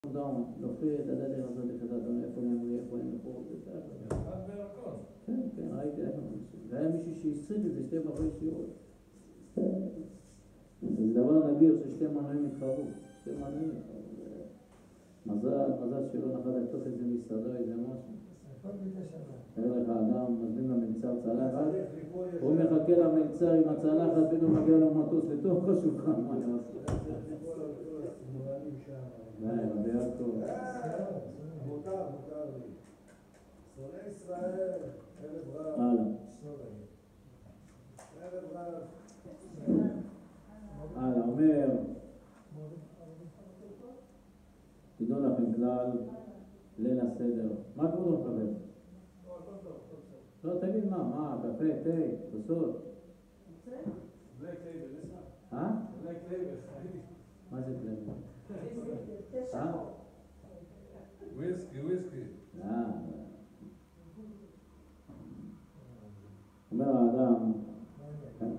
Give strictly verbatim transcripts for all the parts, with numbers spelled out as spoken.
דאון, נופל, אתה יודע איך לעשות את הדון, איפה נאמרי, איפה נאמרו, זה ככה. אחד בירקון. כן, כן, ראיתי איך נאמרו. והיה מישהו שהסריט את זה, שתי בחורי שיעור. זה דבר נדיר ששתי מנועים התחרו. שתי מנועים התחרו. מזל, מזל שלא נחת לתוך איזה מסעדה, איזה משהו. תראה לך אדם, מזמין למלצר צלחת, הוא מחכה למלצר עם הצלחת, פתאום מגיע לו מטוס לתוך השולחן, מה אני עושה? די, רבי יעקב. מותר, מותר לי. שונא ישראל, ערב רב. הלאה. ערב רב. הלאה, אומר, תדעו לכם כלל, ליל הסדר. מה כבודו מקבל? לא, תגיד מה, מה, קפה, תה, כוסות? בלק לייבל, אה? בלק לייבל. מה זה פלאבל? אה? וויסקי, וויסקי. אה. אומר האדם, כן?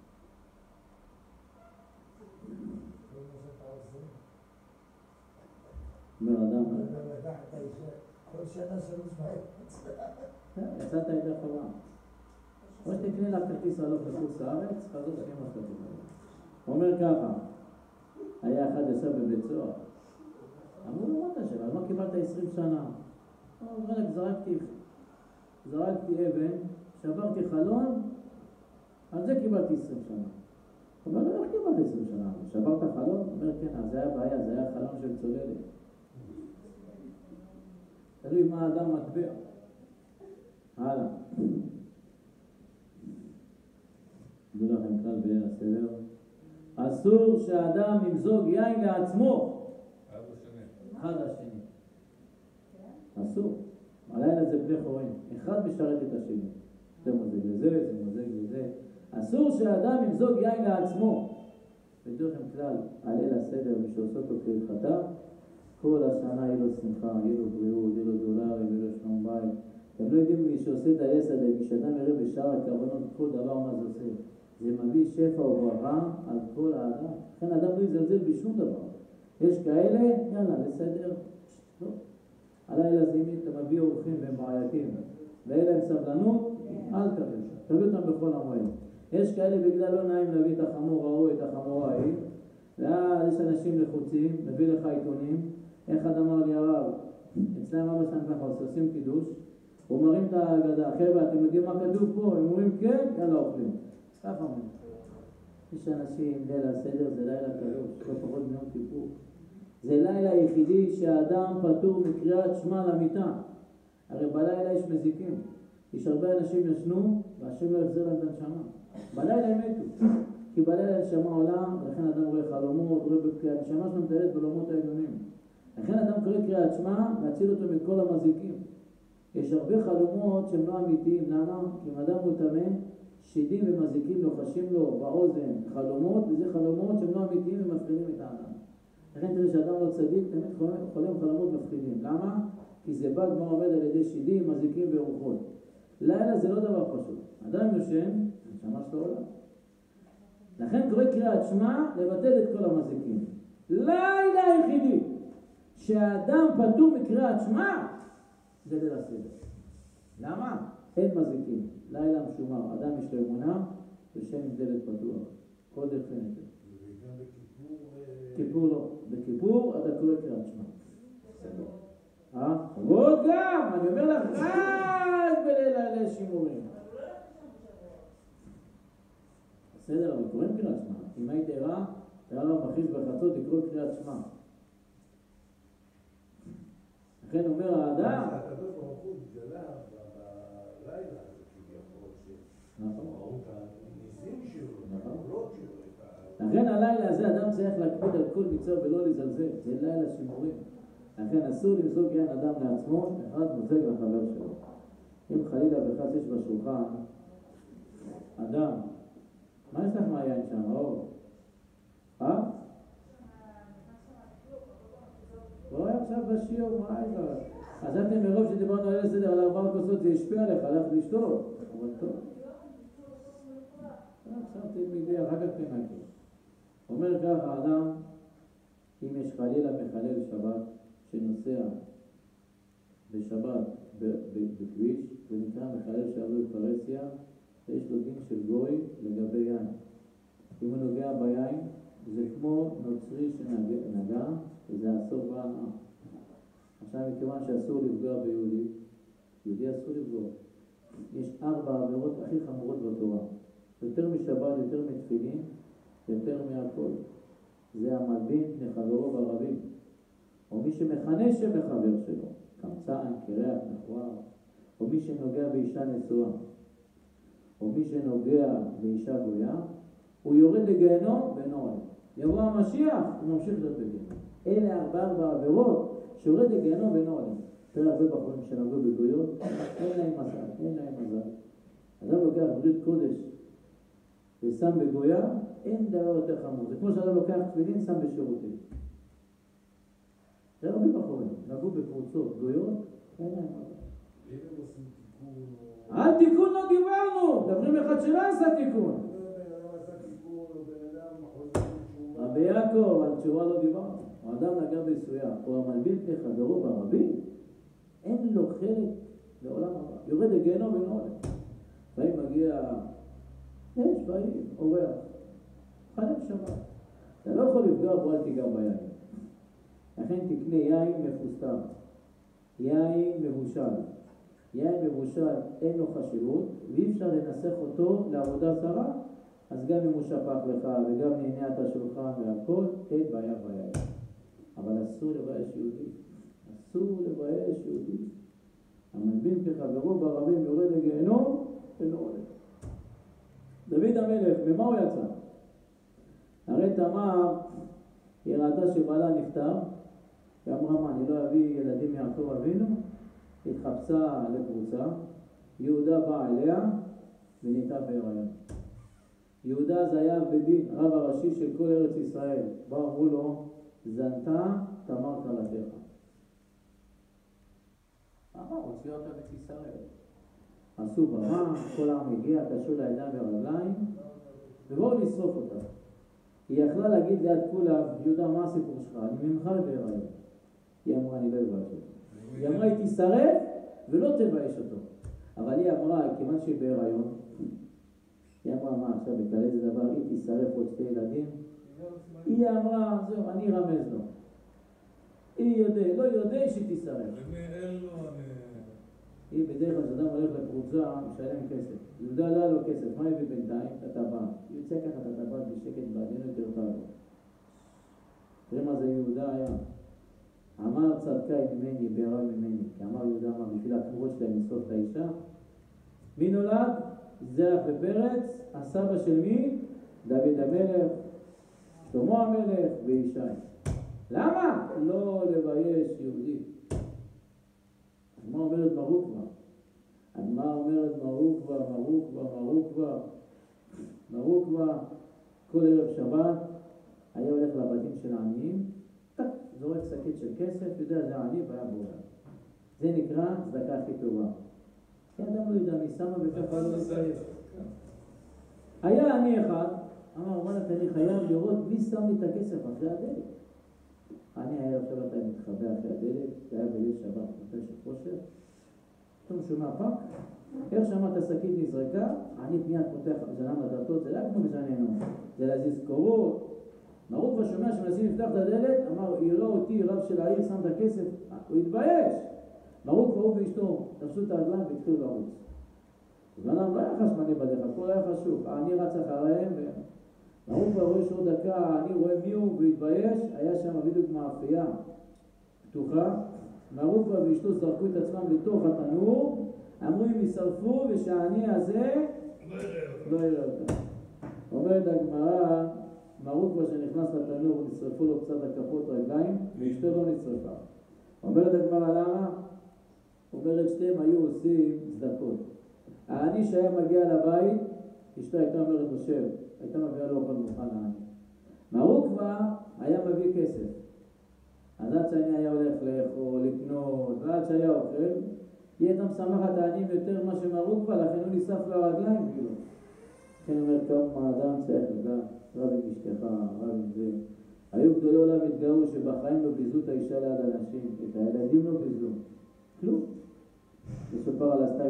אומר האדם, כל שנה שלוש מהר. יצאת ידי חובה. או שתקנה לה כרטיס הלוך לחוץ לארץ, חזור שני מסתכלים. הוא אומר ככה, היה אחד ישב בבית סוהר. אמרו לו, מה אתה שווה? אז מה קיבלת עשרים שנה? הוא אומר רק, זרקתי, זרקתי אבן, שברתי חלון, על זה קיבלתי עשרים שנה. הוא אומר לו, איך קיבלת עשרים שנה? שברת חלון? הוא אומר, כן, אז זה היה בעיה, זה היה חלון של צוללת. תראי מה האדם מטבע. הלאה. תדעו לכם כלל בליל הסדר. אסור שהאדם ימזוג יין לעצמו. אחד לשני. אחד לשני. אסור. הלילה זה בני חורין. אחד משרת את השני. זה מוזג לזה, זה מוזג לזה. אסור שהאדם ימזוג יין לעצמו. תדעו לכם כלל, הליל הסדר, מי שעושה אותו כהלכתה, כל השנה יהיה לו שמחה, יהיה לו בריאות, יהיה לו דולרים, יהיה לו שלום בית. אתם לא יודעים מי שעושה את היס הזה, מי שאדם יראה בשאר הכוונות, כל דבר מה זה עושה. זה מביא שפע וברכה על כל האדם. לכן האדם לא יזלזל בשום דבר. יש כאלה, יאללה, בסדר. לא. הלילה זה אם אתה מביא אורחים והם בעייתים, ואין להם סבלנות, אל תביא. תביא אותם בכל המועד. יש כאלה בגלל לא נעים להביא את החמור ההוא, את החמורה ההיא, ואז יש אנשים לחוצים, מביא לך עיתונים. איך אדם אמר לי הרב, אצלם אבא שלהם ככה עושים קידוש, הוא מרים את ההגדה, חבר'ה, אתם יודעים מה כתוב פה? הם אומרים כן, יאללה אוכלים. ככה אומרים. יש אנשים, ליל הסדר זה לילה קדוש, לא פחות מיום כיפור. זה לילה היחידי שהאדם פטור מקריאת שמע למיטה. הרי בלילה יש מזיקים. יש הרבה אנשים ישנו, והשם לא יחזיר להם את הנשמה. בלילה הם מתו. כי בלילה הנשמה עולה, ולכן אדם רואה חלומות, רואה בקריאה, הנשמה שלנו מטיילת בעולמות העליונים. לכן אדם קורא קריאת שמע, להציל אותו מכל המזיקים. יש הרבה חלומות שהם לא אמיתיים. למה? כי אם אדם הוא טמא, שדים ומזיקים לוחשים לו באוזן חלומות, וזה חלומות שהם לא אמיתיים ומפחידים את האדם. לכן תראה שאדם לא צדיק, תמיד חולם חלומות מפחידים. למה? כי זה בד מה עובד על ידי שדים, מזיקים ורוחות. לילה זה לא דבר פשוט. אדם יושן, הנשמה שלו עולה. לכן קורא קריאת שמע לבטל את כל המזיקים. לילה היחידי שהאדם פטור מקריאת שמע זה ליל הסדר. למה? אין מזיקים. לילה משומר. אדם יש לו אמונה ושם עם דלת פתוח. כל דרך פנטר. וגם בכיפור... כיפור לא. בכיפור אתה קורא קריאת שמע. אה? ועוד גם, אני אומר לך, רק בליל הליל שימורים. בסדר, אבל קוראים קריאת שמע. אם היית ערה, תראה לו מכריז בחצות לקרוא קריאת שמע. לכן אומר האדם... הקדוש ברוך הוא התגלה בלילה הזה כביכול, שראו את הניסים שלו, את הפעולות שלו. לכן הלילה הזה אדם צריך להקפיד על כל מצווה ולא לזלזל. זה לילה שימורים. לכן אסור למזוג יין אדם לעצמו, אחד מוזג לחבר שלו. אם חלילה וחס יש בשולחן, אדם, מה יש לך מהיין שם? אור? אה? לא היה עכשיו בשיעור, מה יש לך? חשבתם מרוב שדיברנו על הסדר על ארבעה כוסות, זה השפיע עליך, הלך לשתות. אבל טוב. עכשיו תלמידי, אחר כך תנקי. אומר ככה, אדם, אם יש חלילה מחלל שבת, נוסע בשבת בכביש, זה נקרא מחלל שעברו בפרסיה, יש לו דין של גוי לגבי יין. אם הוא נוגע ביין, זה כמו נוצרי שנגע, וזה אסור בהנאה. עכשיו, מכיוון שאסור לפגוע ביהודי, יהודי אסור לפגוע. יש ארבע עבירות הכי חמורות בתורה. יותר משבת, יותר מתפילין, יותר מהכל. זה המלבין פני חברו ברבים. או מי שמכנה שם לחבר שלו, קמצן, קרח, מכוער. או מי שנוגע באישה נשואה. או מי שנוגע באישה גויה, הוא יורד לגיהנום ואינו עולה. יבוא המשיח, הוא ממשיך להיות בגיהנום. אלה ארבע ארבע עבירות שיורד לגיהנום ואינו עולה. תראה הרבה בחורים שנגעו בגויות, אין להם מזל, אין להם מזל. אדם לוקח ברית קודש ושם בגויה, אין דבר יותר חמור. זה כמו שאדם לוקח תפילין, שם בשירותים. תראה הרבה בחורים, נגעו בקבוצות גויות, אין להם מזל. אם הם עושים תיקון או... על תיקון לא דיברנו, מדברים אחד שלא עשה תיקון. רבי יעקב, על תשובה לא דיברנו. האדם נגע בסויה, או המלבין פני חברו ברבים, אין לו חלק לעולם הבא. יורד לגיהנום ואינו עולה. לפעמים מגיע, יש פעמים, אורח, חנם שבת. אתה לא יכול לפגוע בו, אל תיגע ביין. לכן תקנה יין מפוסטר, יין מבושל. יין מבושל אין לו חשיבות, ואי אפשר לנסח אותו לעבודה זרה, אז גם אם הוא שפך לך וגם נהנה את השולחן והכל, אין בעיה ביין. אבל אסור לבייש יהודי. אסור לבייש יהודי. המלבין כחברו ברבים יורד לגיהנום ולא עולה. דוד המלך, ממה הוא יצא? הרי תמר, היא ראתה שבעלה נפטר, היא אמרה מה, אני לא אביא ילדים מיעקב אבינו? התחפשה לקבוצה, יהודה בא אליה ונהייתה בהיריון. יהודה זה היה בדין, רב הראשי של כל ארץ ישראל. באו אמרו לו, זנתה תמר כלתך. אמר, הוציא אותה ותישרף. עשו במה, כל העם הגיע, קשו לידיים והרגליים, ובואו לשרוף אותה. היא יכלה להגיד ליד כולם, יהודה, מה הסיפור שלך? אני ממך בהיריון. היא אמרה, אני לא אבייש אותו. היא אמרה, היא תישרף ולא תבייש אותו. אבל היא אמרה, כיוון שהיא בהיריון, היא אמרה, מה עכשיו, בכלל איזה דבר, היא תישרף עוד שתי ילדים? היא אמרה, זהו, אני רמז לו. היא יודע, לא יודע שהיא תישרף. אין לו, אני... היא בדרך כלל שאדם הולך לקבוצה, משלם כסף. יהודה לא היה לו כסף, מה הביא בינתיים? את הטבעת. היא יוצא ככה את הטבעת בשקט בעדינו יותר טוב. תראה מה זה יהודה היה. אמר צדקאי ממני, בהיריון ממני. כי אמר יהודה, אמר, בשביל הכבוד שלהם לסוף את האישה. מי נולד? זרח ופרץ, הסבא של מי? דוד המלך, שלמה המלך וישי. למה? לא לבייש יהודי. מה אומרת מרוקווה? מה אומרת מרוקווה, מרוקווה, מרוקווה? מרוקווה, כל ערב שבת היה הולך לבתים של העניים, טק, זורק שקית של כסף, יודע זה העני והיה בורח. זה נקרא צדקה הכי טובה. כי אדם לא יודע מי שמה וככה לא יתאייש. היה עני אחד, אמר, וואלה, אני חייב לראות מי שם לי את הכסף אחרי הדלת. אני היה שבת היה מתחבא אחרי הדלת, זה היה בליל שבת, נותן של חושר. פתאום שומע פאק, איך שמעת השקית נזרקה, אני פניית פותח זנם לדלתות, זה לא כמו בזננו, זה להזיז קורות. מרוק ושומע שמנסים לפתח את הדלת, אמר, יראה אותי, רב של העיר, שם את הכסף, הוא התבייש. מרוק והוא ואשתו, תפסו את הרגליים והתחילו לרוץ. זנם לא היה חשמלי בדרך, הכל היה חשוב, אני רץ אחריהם, מרוק ורואה שעוד דקה, אני רואה מי הוא והתבייש, היה שם בדיוק מאפייה פתוחה, מרוק ואשתו זרקו את עצמם לתוך התנור, אמרו אם ישרפו ושהעני הזה לא יראה אותם. אומרת הגמרא, מרוק שנכנס לתנור, נשרפו לו קצת הכפות רגליים, ואשתו לא נשרפה. אומרת הגמרא למה? אומרת שתיהם היו עושים צדקות. העני שהיה מגיע לבית, אשתו הייתה אומרת לו שב, הייתה מביאה לו אוכל מוכן לעני. מרוקווה היה מביא כסף. אז עד שאני היה הולך לאכול, לקנות, ועד שהיה אוכל, היא הייתה משמחת העניים יותר ממה שמרוקווה, לכן הוא נשרף לו הרגליים כאילו. לכן אומר כמה האדם צריך לדעת, רב עם אשתך, רב עם זה. היו גדולי עולם התגאו שבחיים לא ביזו את האישה ליד אנשים, את הילד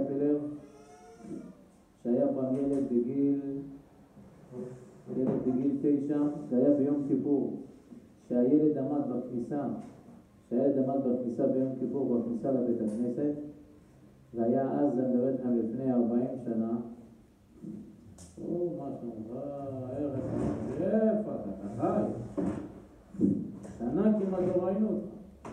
סטייפלר, שהיה פעם ילד בגיל, ילד בגיל תשע, זה היה ביום כיפור, שהילד עמד בכניסה, שהילד עמד בכניסה ביום כיפור, בכניסה לבית הכנסת, והיה אז, אני מדבר לכם לפני ארבעים שנה, או, מה שלומך, ערב, איפה, אתה חי? שנה כמעט לא ראינו אותך.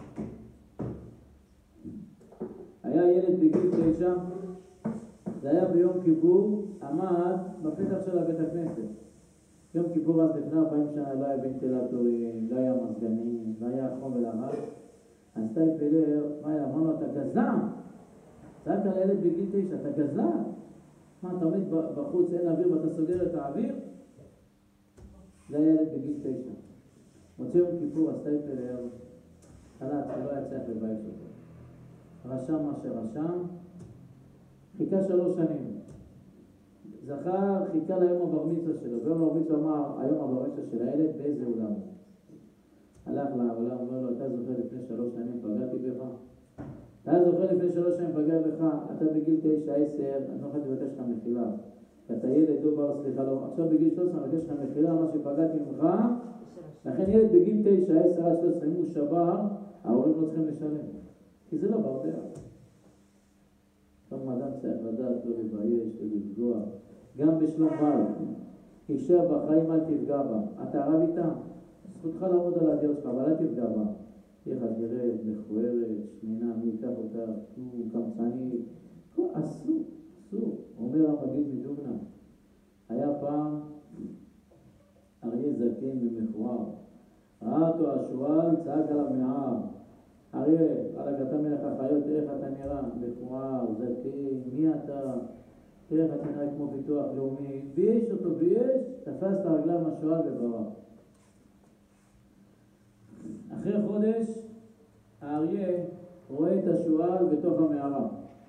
היה ילד בגיל תשע, זה היה ביום כיפור, עמד בפתח של הבית הכנסת. יום כיפור אז לפני ארבעים שנה לא היה ונטילטורים, לא היה מזגנים, לא היה חום ולרק. אז סטייפלר, מה היה? אמרנו, אתה גזלן. צעק על הילד בגיל תשע, אתה גזלן. מה, אתה עומד בחוץ, אין אוויר ואתה סוגר את האוויר? זה היה ילד בגיל תשע. מוצא יום כיפור, הסטייפלר, חלט, שלא היה צריך לבייש אותו. רשם מה שרשם, חיכה שלוש שנים. זכר, חיכה ליום הבר מצווה שלו. ביום הבר מצווה אמר, היום הבר מצווה של הילד, באיזה אולם? הלך לעולם, אומר לו, אתה זוכר לפני שלוש שנים פגעתי בך? אתה זוכר לפני שלוש שנים פגע בך? אתה בגיל תשע, עשר, אני לא יכולתי לבקש לך מחילה. אתה ילד, לא בר, סליחה, לא. עכשיו בגיל שלוש עשרה, אני מבקש לך מחילה, מה שפגעתי ממך. לכן ילד בגיל תשע, עשר, עד שלוש עשרה, אם הוא שבר, ההורים לא צריכים לשלם. כי זה לא ברדע. כל אדם צריך לדעת, לא לבייש, לא לפגוע. גם בשלום בית. אישה בחיים אל תפגע בה. אתה רב איתה? זכותך לעמוד על הדעות שלך, אבל אל תפגע בה. תהיה חזירת, מכוערת, שמינה, מי ייקח אותה, הוא קמצני. אסור, אסור. אומר המגיד מדובנה. היה פעם אריה זקן ומכוער. ראה אותו השועל, צעק עליו מהער. אריה, על אתה מלך החיות, תראה איך אתה נראה, מכוער, זקן, מי אתה? תראה איך אתה נראה כמו ביטוח לאומי. בייש אותו בייש, תפס את הרגליים השועל וברח. אחרי חודש, האריה רואה את השועל בתוך המערה.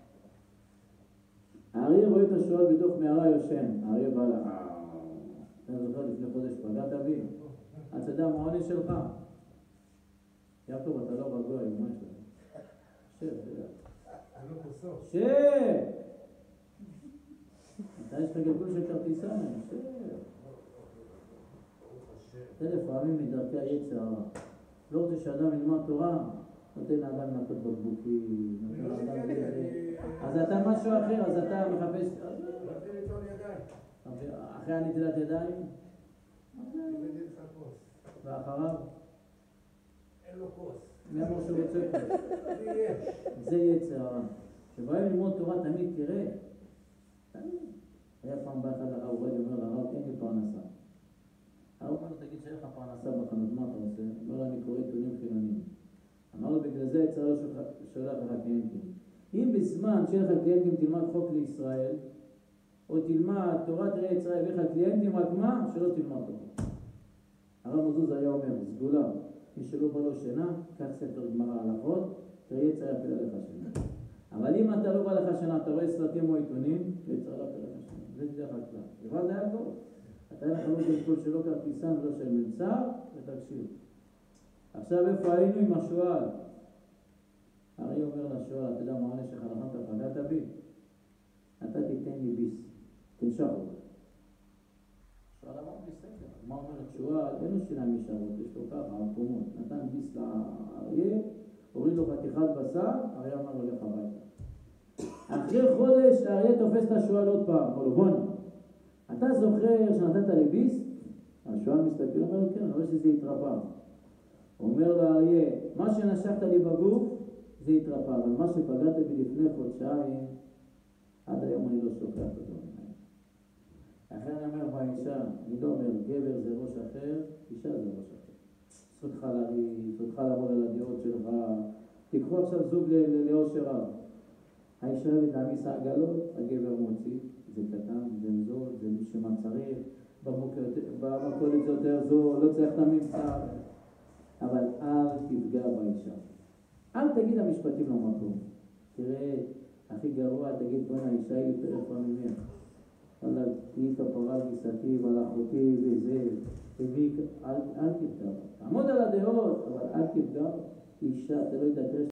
האריה רואה את השועל בתוך מערה יושן. האריה בא לה, אתה זוכר לפני חודש פגעת בי? אתה יודע מה העונש שלך? יעקב, אתה לא רגוע, עם מה שלך? שב, תדע. שב! אתה יש לך גלגול של כרטיסן, שב. זה לפעמים מדרכי היצר הרע. לא רוצה שאדם ילמד תורה, נותן לאדם לנקות בקבוקים, נותן לאדם בזה. אז אתה משהו אחר, אז אתה מחפש... אחרי הנטילת ידיים? ואחריו? אין לו כוס. מי אמר שהוא רוצה כוס? זה יצר הרע. שבאים ללמוד תורה תמיד תראה. היה פעם בא אחד לרב, הוא אומר לרב, אין לי פרנסה. הרב אומר לו, תגיד שאין לך פרנסה בחנות, מה אתה עושה? אומר לו, אני קורא עיתונים חילוניים. אמר לו, בגלל זה יצר הרע שולח לך קליינטים. אם בזמן שיהיה לך קליינטים תלמד חוק לישראל, או תלמד תורת ארץ ישראל ויש לך קליינטים, רק מה? שלא תלמד אותו. הרב מזוז היה אומר, סגולה, מי שלא בא לו שינה, קח ספר גמרא הלכות, תראה יצר יפיל עליך שינה. אבל אם אתה לא בא לך שינה, אתה רואה סרטים או עיתונים, יצר יפיל עליך שינה. זה דרך הכלל. לבד היה טוב. אתה אין לך לא כל שלא כרטיסן ולא של מלצר, ותקשיב. עכשיו איפה היינו עם השואל? הרי אומר לשואל, אתה יודע מה עונש שלך, נכון, אתה פגעת בי? אתה תיתן לי ביס, תנשך אותו. שואל אמר בסדר. מה אומרת שואל? אין לו שיניים ישרות, יש לו ככה, עקומות. נתן ביס לאריה, הוריד לו חתיכת בשר, אריה אמר לו לך הביתה. אחרי חודש האריה תופס את השואל עוד פעם, אמר לו בוא נע. אתה זוכר שנתת לי ביס? השואל מסתכל, אומר לו כן, אני רואה שזה התרפא. אומר לו האריה, מה שנשכת לי בגוף זה התרפא, אבל מה שפגעת בי לפני חודשיים, עד היום אני לא שוכח אותו. אחרי אני אומר באישה, אני לא אומר, גבר זה ראש אחר, אישה זה ראש אחר. זכותך להריב, זכותך לעבוד על הדעות שלך, תיקחו עכשיו זוג לאושר רב. האישה אוהבת להעמיס העגלות, הגבר מוציא, זה קטן, זה זול, זה שמה צריך, במכולת זה יותר זול, לא צריך את הממצא. אבל אל תפגע באישה. אל תגיד המשפטים למקום. תראה, הכי גרוע, תגיד בוא האישה היא יותר יפה ממך. אבל תהי כפרה על גיסתי ועל אחותי וזה, אל תפגע. תעמוד על הדעות, אבל אל תפגע. אישה, אתה לא יודע,